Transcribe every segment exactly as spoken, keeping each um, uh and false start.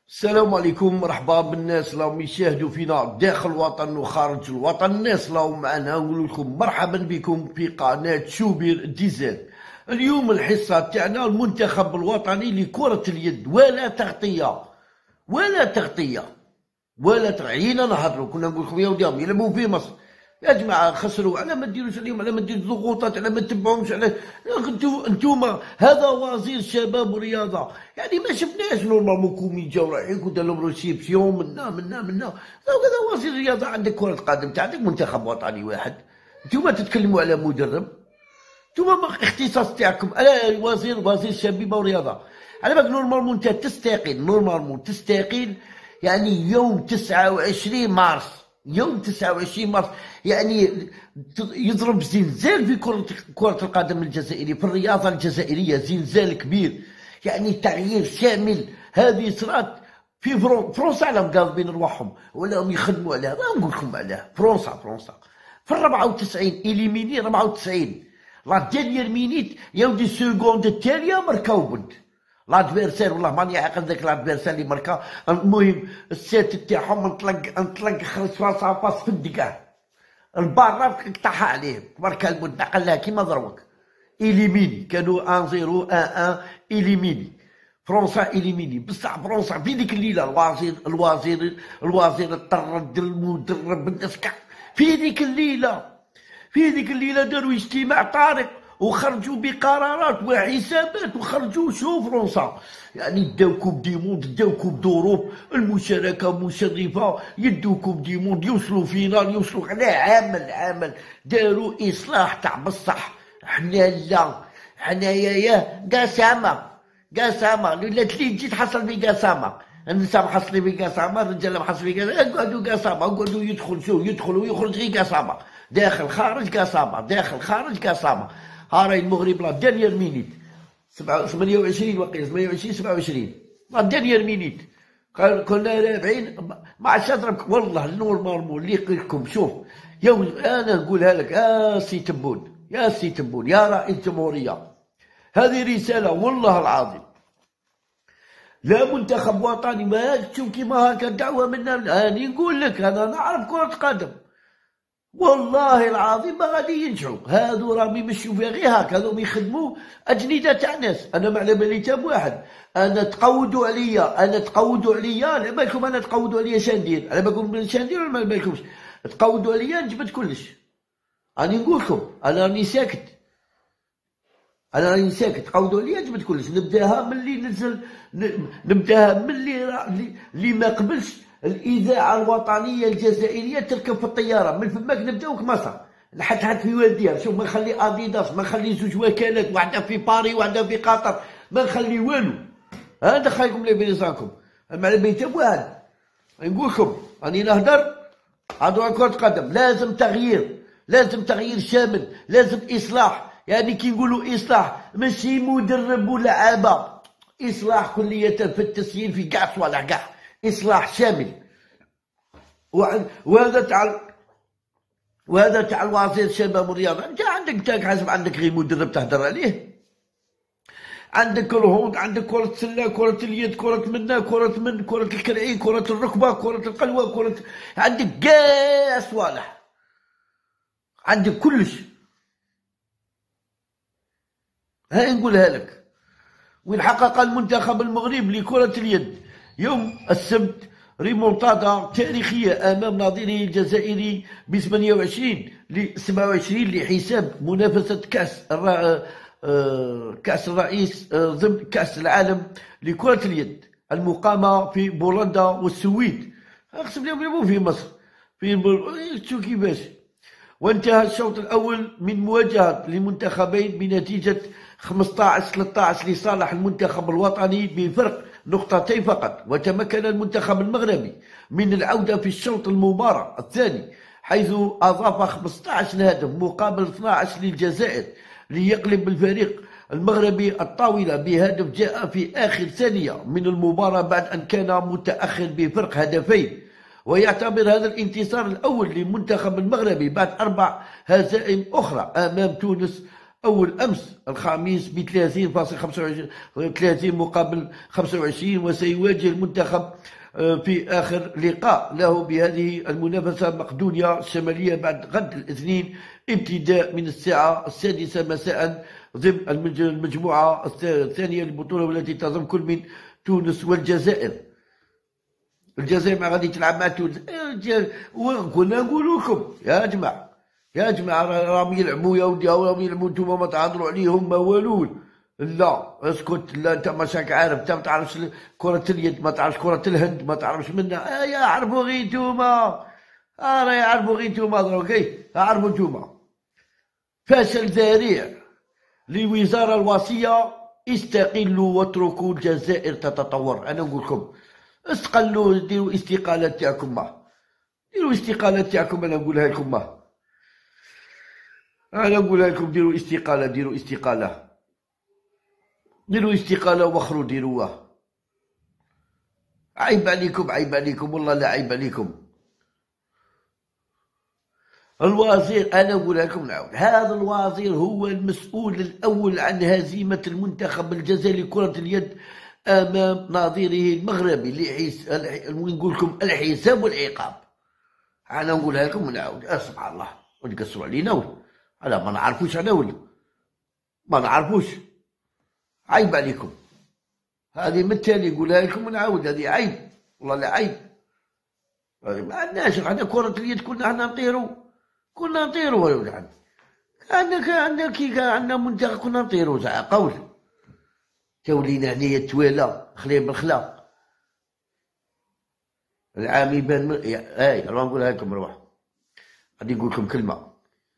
السلام عليكم، مرحبا بالناس اللي راهم يشاهدوا فينا داخل الوطن وخارج الوطن. الناس اللي راهم معنا نقول لكم مرحبا بكم في قناة شوبير ديزاد. اليوم الحصة تاعنا المنتخب الوطني لكرة اليد، ولا تغطية ولا تغطية ولا تغعينا نهضروا. كنا نقول لكم يا وديهم يلعبوا في مصر يا جماعه، خسروا على ما ديروش عليهم، على ما ديروش ضغوطات، على ما تبعوهمش، على انتو انتوما. هذا وزير الشباب والرياضه، يعني ما شفناش نورمالمون كومي جاو رايحين ودار لهم ريسيبسيون منا منا منا. هذا وزير الرياضه، عندك كره قدم، عندك منتخب وطني واحد، انتوما تتكلموا على مدرب. انتوما الاختصاص تاعكم على وزير وزير الشباب والرياضه. على بالك نورمالمون انت تستقيل، نورمالمون تستقيل يعني يوم تسعة وعشرين مارس، يوم تسعة وعشرين مارس، يعني يضرب زلزال في كرة كرة القدم الجزائرية، في الرياضة الجزائرية زلزال كبير، يعني تغيير شامل. هذه صرات في فرنسا، على مقاضبين رواحهم ولاهم يخدموا عليها. ما نقول لكم عليها، فرنسا فرنسا في الرابعة وتسعين إليميني رابعة وتسعين، لا دينيير مينيت يا ودي السكوند التالية مركاو بنت لادفيرسير. والله ماني عاقل ذاك لادفيرسير اللي مركا. المهم السات تاعهم انطلق انطلق خرج راسها باس في الدقه البارة قطعها عليه، مركا البنت نقلها كيما ضربك. إليميني كانوا واحد صفر واحد واحد إليميني، فرنسا إليميني. بصح فرنسا في ديك الليله الوزير الوزير الوزير الطرد المدرب الناس كاع في ديك الليله في ديك الليله داروا اجتماع طارئ وخرجوا بقرارات وحسابات، وخرجوا شوف فرنسا يعني داو كوب دي موند، داو كوب دوروب، المشاركه مشرفه، يدوا كوب دي موند، يوصلوا فينال، يوصلوا على عامل عامل. داروا اصلاح تاع بصح. حنا لا، حنايا يا قسامه قسامه ولات لي تجي تحصل في قسامه، النساء محصلين في قسامه، الرجال محصلين في قسامه، يقعدوا قسامه، يقعدوا يدخل شو يدخل ويخرج غير قسامه، داخل خارج قسامه، داخل خارج قسامه. هاراي المغرب لا دانيير مينيت ثمانية وعشرين وقيل ثمانية وعشرين سبعة وعشرين لا دانيير مينيت كنا رابعين مع شاطرك. والله نورمالمون اللي يقولكم شوف يوم انا نقولها لك يا سي تبون، يا سي تبون، يا رئيس الجمهوريه، هذه رساله والله العظيم. لا منتخب وطني ما تشوف كيما هكا دعوه منا. راني نقول لك انا نعرف كره قدم والله العظيم ما غادي ينجحوا. هادو راهم يمشيو فيها غير هكا، هادو يخدموا اجنده تاع ناس. انا ما على بالي تا بواحد، انا تقودوا عليا، انا تقودوا عليا، على بالكم انا تقودوا عليا شندير، على بالكم شندير ولا ما على بالكمش؟ تقودوا عليا نجبد كلش. راني نقول لكم انا راني ساكت، انا راني ساكت. تقودوا عليا نجبد كلش. نبداها من اللي نزل، نبداها من اللي اللي ما قبلش الإذاعة الوطنية الجزائرية تركب في الطيارة، من فماك نبداو كمصر لحد حد في والديها. شوف ما نخلي أديداس، ما نخلي زوج وكالات، واحدة في باري واحدة في قطر، ما نخلي والو. ها ندخلكم لي بليزانكم على بيت واحد. نقول لكم راني نهدر هادو كرة قدم، لازم تغيير، لازم تغيير شامل، لازم إصلاح. يعني كي نقولوا إصلاح ماشي مدرب ولعابة، إصلاح كلية في التسيير في كاع صوالح كاع، إصلاح شامل. وهذا تاع وهذا تاع الوزير الشباب والرياضة. أنت عندك انت حسب عندك غير مدرب تهدر عليه، عندك الهوند، عندك كرة السلة، كرة اليد، كرة منا، كرة من، كرة الكرعي، كرة الركبة، كرة القلوة، كرة، عندك كاع صوالح، عندك كلش. هاي نقولها لك. وين حقق المنتخب المغربي لكرة اليد يوم السبت ريمونتادا تاريخية أمام نظيره الجزائري ب ثمانية وعشرين ل سبعة وعشرين لحساب منافسة كأس الرا... كأس الرئيس ضمن كأس العالم لكرة اليد المقامة في بولندا والسويد. أقسم لهم يلعبوا في مصر في شو كيفاش. وانتهى الشوط الأول من مواجهة لمنتخبين بنتيجة خمسطاش ثلاثطاش لصالح المنتخب الوطني بفرق نقطتين فقط. وتمكن المنتخب المغربي من العودة في الشوط المباراة الثاني، حيث أضاف خمسطاش هدف مقابل اثناش للجزائر ليقلب الفريق المغربي الطاولة بهدف جاء في آخر ثانية من المباراة بعد أن كان متأخر بفرق هدفين. ويعتبر هذا الانتصار الأول للمنتخب المغربي بعد أربع هزائم أخرى أمام تونس أول أمس الخميس ب ثلاثين فاصلة خمسة وعشرين ثلاثين مقابل خمسة وعشرين، وسيواجه المنتخب في آخر لقاء له بهذه المنافسة مقدونيا الشمالية بعد غد الاثنين ابتداء من الساعة السادسة مساء ضمن المجموعة الثانية للبطولة، والتي تضم كل من تونس والجزائر. الجزائر ما غادي تلعب مع تونس. وكنا نقول لكم يا جماعة يا جماعة راهم يلعبوا يا ودي، راهم يلعبوا نتوما ما تهضروا عليهم ما والون. لا اسكت، لا انت ماشاك عارف، انت ما تعرفش كرة اليد، ما تعرفش كرة الهند، ما تعرفش منها. آه يعرفوا غير نتوما، اه راه يعرفوا غير نتوما دروكي، يعرفوا نتوما. فشل ذريع للوزارة الوصية، استقلوا واتركوا الجزائر تتطور. انا نقول لكم استقلوا، ديروا استقالة تاعكم، ما ديروا استقالة تاعكم، انا نقولها لكم، ما انا نقولها لكم ديروا استقالة، ديروا استقالة، ديروا استقالة واخروا ديروها. عيب عليكم، عيب عليكم، والله لا عيب عليكم. الوزير انا نقولها لكم نعاود، هذا الوزير هو المسؤول الاول عن هزيمة المنتخب الجزائري لكرة اليد امام نظيره المغربي، لحس نقول لكم الحساب والعقاب. انا نقولها لكم ونعاود. أه سبحان الله، وتقصروا علينا ولا انا ما نعرفوش، انا ولا ما نعرفوش. عيب عليكم، هذه من التالي نقولها لكم ونعاود، هذه عيب، والله لا عيب. ما عندناش حنا كرة اليد، كنا حنا نطيروا، كنا نطيروا ولا ولد. عندنا عندنا كي كان عندنا منتخب كنا نطيروا ساعة قول. تولينا هنايا التوالا خليه بالخلا. العام يبان من... اي راه نقولها لكم، روح غادي نقول لكم كلمة.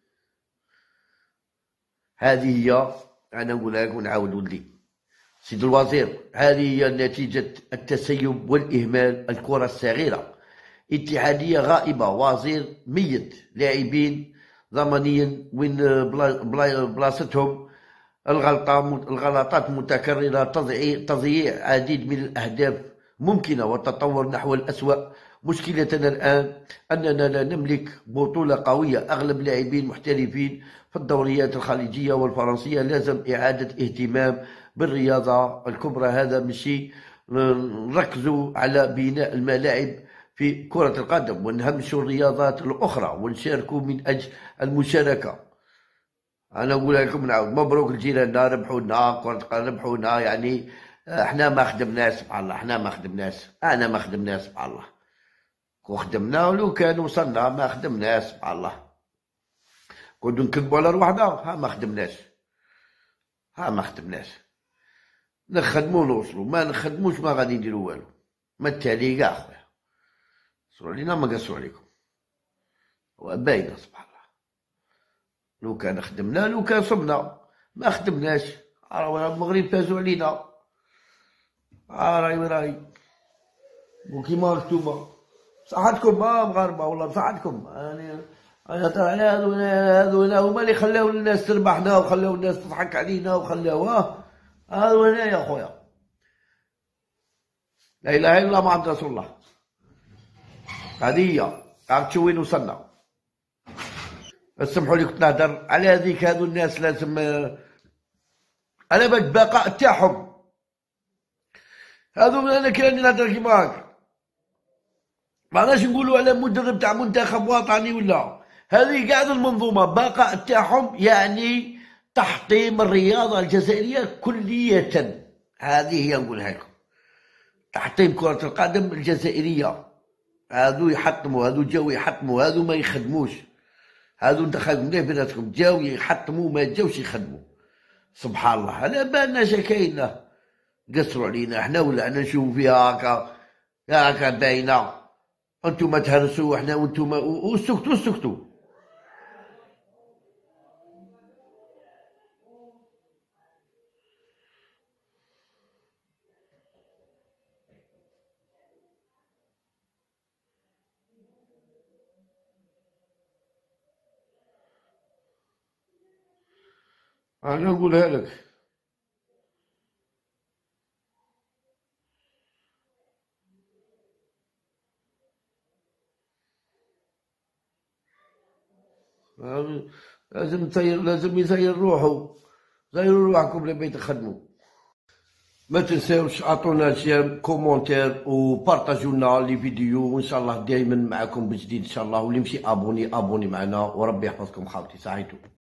هذه هي، انا نقولها لكم ونعاود ولدي سيد الوزير، هذه هي نتيجة التسيب والإهمال. الكرة الصغيرة، اتحادية غائبة، وزير ميت، لاعبين ضمنيا وين بلاصتهم، الغلطة الغلطات متكررة، تضييع تضييع عديد من الأهداف ممكنة، والتطور نحو الأسوأ. مشكلتنا الآن أننا لا نملك بطولة قوية، أغلب لاعبين محترفين في الدوريات الخليجية والفرنسية. لازم إعادة اهتمام بالرياضة الكبرى، هذا ماشي نركزوا على بناء الملاعب في كرة القدم، ونهمشوا الرياضات الأخرى ونشاركوا من أجل المشاركة. أنا نقول لكم نعاود، مبروك لجيراننا، ربحوا لنا كرة القدم، ربحوا لنا. يعني احنا ما خدمناش سبحان الله، احنا ما خدمناش، أنا ما خدمناش سبحان الله. وخدمنا ولو كان وصلنا، ما خدمناش سبحان الله. كنتو نكذبوا على رواحنا، ها ما خدمناش، ها ما خدمناش. نخدمو نوصلو، ما نخدموش ما غادي نديرو والو. ما التالي كاع خويا، قصروا علينا ما قصروا عليكم، باينة سبحان الله. لو كان خدمنا، لو كان صبنا، ما خدمناش. راه المغرب فازوا علينا، ها راهي راهي وكيما نتوما بصحتكم، ما مغاربة والله بصحتكم. أنا أنا ترى هذو هذو هما اللي خلاو الناس تربحنا، وخلاو الناس تضحك علينا، وخلاوه هذو هنا يا خويا. لا إله إلا الله محمد رسول الله. هذه هي، عرفتوا وين وصلنا. اسمحوا لي كنت نهدر على هذيك، هذو الناس لازم أنا باش البقاء تاعهم، هذو أنا كي راني نهدر كيما هاك. معناش نقولوا على مدرب تاع منتخب وطني ولا، هذه قاعدة المنظومة بقاء تاعهم، يعني تحطيم الرياضة الجزائرية كلية. هذه هي نقولها لكم، تحطيم كرة القدم الجزائرية. هذو يحطموا، هذو جاو يحطموا، هذو ما يخدموش. هذو انت خايف مليح بيناتكم، جاو يحطموا ما جاوش يخدموا. سبحان الله، على بالنا شكاينا قصروا علينا احنا، ولا انا نشوفوا فيها هكا هكا باينه. انتم تهرسوا احنا وانتم وسكتوا سكتوا. انا نقولها لك، آه، لازم تسير لازم يسير روحه. سيروا روحكم لبيت تخدموا. ما تنساوش اعطونا جيم كومونتير وبارطاجوا لنا لي فيديو، وان شاء الله دائما معكم بجديد ان شاء الله. واللي مشي ابوني ابوني معنا، وربي يحفظكم خاوتي. سعيتو.